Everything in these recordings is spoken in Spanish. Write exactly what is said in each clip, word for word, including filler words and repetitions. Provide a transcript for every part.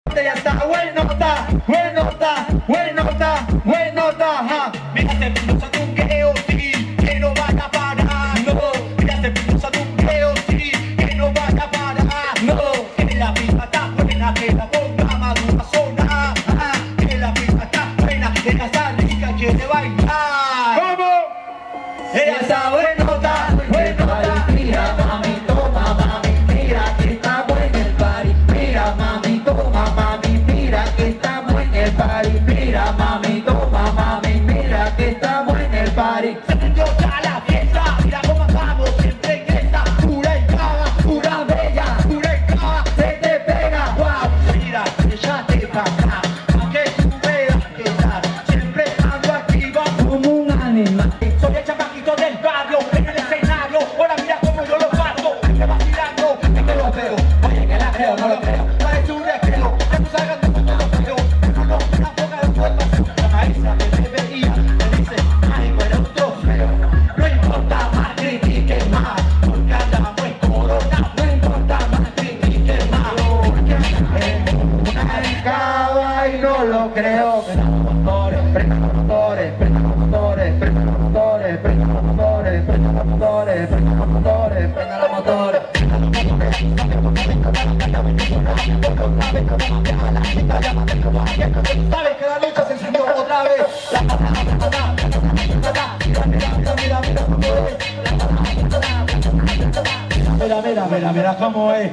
Ya está, bueno está, bueno está, bueno está, bueno está, ajá. Mira, se puso tu queo, sí, que no van a parar, no. Mira, se puso tu queo, sí, que no van a parar, no. Que la pista está buena, que la ponga madura zona, ajá. Que la pista está buena, que ella está rica, quiere bailar. ¿Cómo? Ella está bueno está, bueno está. Mira, mami, toma, mami, mira que estamos en el party. Mira, mami, toma, mami, mira que estamos en el party. Mira, mami, toma, mami, mira que estamos en el party. Se prendió ya la fiesta, mira cómo andamos siempre en esta. Pura y caga, pura bella, pura y caga, Se te pega, wow. Mira, ella te pasa, a que tú veas que tal. Siempre ando activa como un animal. soy el chamaquito del barrio, en el escenario. Ahora mira cómo yo lo parto, me vacilando, es que lo veo. Oye, que la creo, no lo creo. Parece un recreo, que tú salgas de todo lo creo. Pero no, una poca de fuerza. La maestra que me veía, me dice, ay, bueno, un trofeo. No importa más, critiquen más, porque andamos en corona. No importa más, critiquen más, porque andamos una escava y no lo creo. Prenda los motores, prenda los motores, prenda los motores, prenda los motores, prenda los motores, prenda los motores, prenda los motores, prenda los motores. Sabes que la lucha se encendió otra vez. La mira, mira, mira, mira cómo es.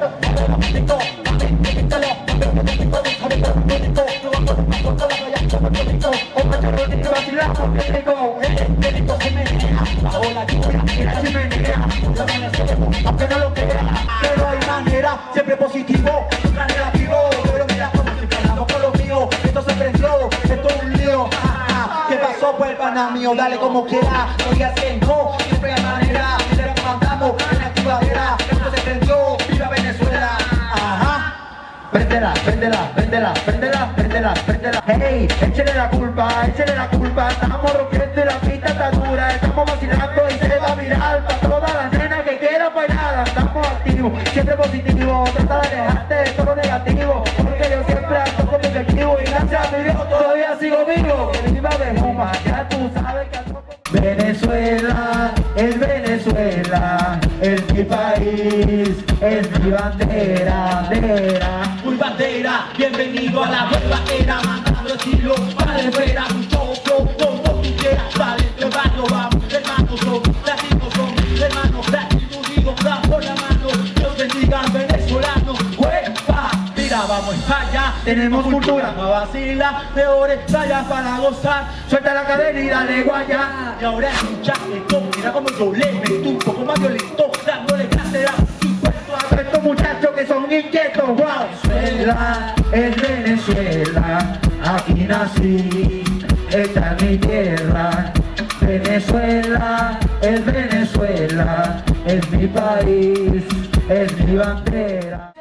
Aunque no lo crea, pero hay manera, siempre positivo, nunca negativo. Pero mira cómo siempre andamos con lo mío. Esto se prendió, esto es un lío. ¿Qué pasó? Pues el pana mío, dale como quiera. No digas que no, siempre hay manera. Mira cómo andamos en la activadera. Esto se prendió, viva Venezuela. Ajá. Préndela, préndela, préndela, préndela, préndela, préndela. Hey, échale la culpa, échale la culpa. Estamos rompiendo y la pista está dura. Estamos vacilando y se va a virar para todas las nenas que quieran bailar. Estamos activos, siempre positivo. Trata de alejarte de todo lo negativo, porque yo siempre ando con mi objetivo. Y gracias a mi Dios todavía sigo vivo. Que viva Bejuma, ya tú sabes que ando con... Venezuela, es Venezuela, es mi país, es mi bandera, bandera. Muy bandera, bienvenido a la nueva era, mandando estilo para la esfera, un show, flow, como tú quieras, vale, entre barrio vamos, hermanos son, latinos son, hermanos, latinos digo, da por la mano, Dios bendiga al venezolano, huepa, mira, vamos allá, tenemos cultura, no vacila, mejores playas para gozar, Suelta la cadena y dale guaya. y ahora escucha esto, mira como yo le meto un poco más violento, dándole clase a Estos muchachos que son inquietos, wow. Venezuela, es Venezuela, aquí nací, esta es mi tierra. Venezuela, es Venezuela, es mi país, es mi bandera.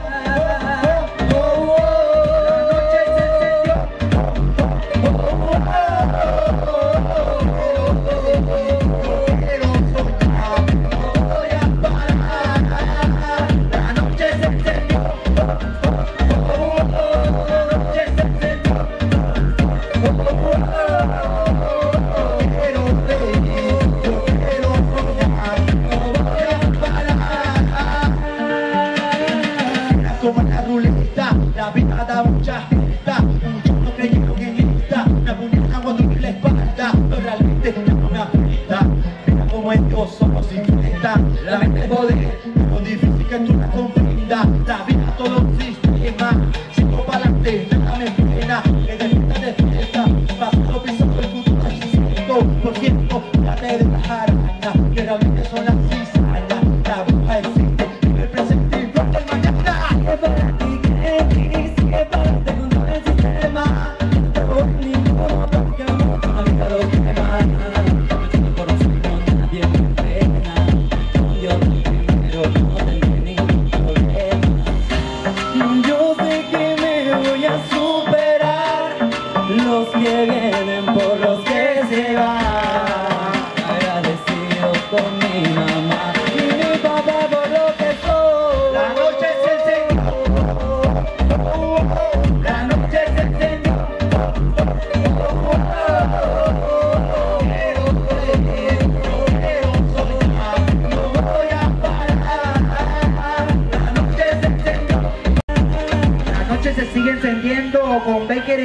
como en la ruleta, la vida da mucha fiesta. Muchos no creyeron en esta, me apuñalan cuando vi la espalda, pero realmente no me afecta. Mira como en Dios somos infinitas, la mente es poder, lo difícil que tú la comprendas. La vida todo un sistema, sigo para adelante, nada me frena, que de fiesta de fiesta, pasando pisando el futuro es cierto, por cierto, ya te dejar araña, que realmente son las cizañas, la bruja existe, vive el presente y pronto el mañana. Es para ti que sigue para ti contra el sistema. Por ninguno porque no te ha habido lo que me mata. Yo por un segundo nadie me frena. Yo primero no tendré ningún problema. Yo sé que me voy a superar. Los que vienen por los que se van. Agradecido con mi mamá y mi papá por lo que soy. La noche se encendió.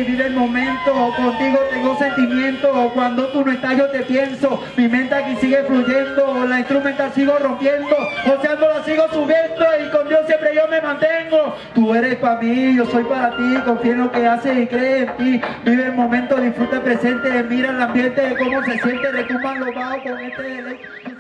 hey, vive el momento, contigo tengo sentimiento, cuando tú no estás yo te pienso, mi mente aquí sigue fluyendo, la instrumental sigo rompiendo, oceando la sigo subiendo y con Dios siempre yo me mantengo. Tú eres para mí, yo soy para ti, confía en lo que haces y cree en ti, vive el momento, disfruta el presente, mira el ambiente, cómo se siente, retumban los bajos con este deleite.